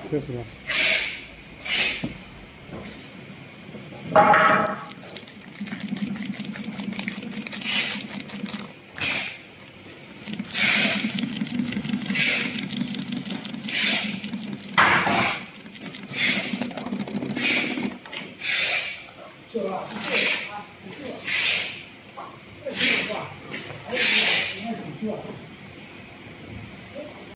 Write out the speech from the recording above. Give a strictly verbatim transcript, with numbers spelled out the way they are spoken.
这是吧？是吧？是吧？这是吧？还有这个，应该是这。